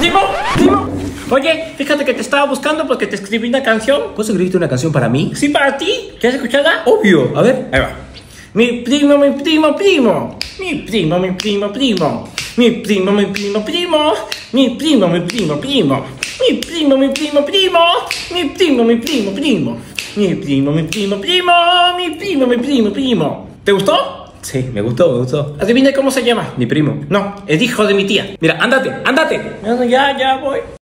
Primo. Oye, fíjate que te estaba buscando porque te escribí una canción. ¿Vos escribiste una canción para mí? Sí, para ti. ¿Quieres escucharla? Obvio. A ver. Ahí va. Mi primo. Mi primo. Mi primo. Mi primo. Mi primo. Mi primo. Mi primo. Mi primo. Mi primo. Mi primo. Mi primo. Mi primo. Mi primo. Mi primo. ¿Te gustó? Sí, me gustó. Adivina cómo se llama. Mi primo. No, es hijo de mi tía. Mira, ándate. Ya voy.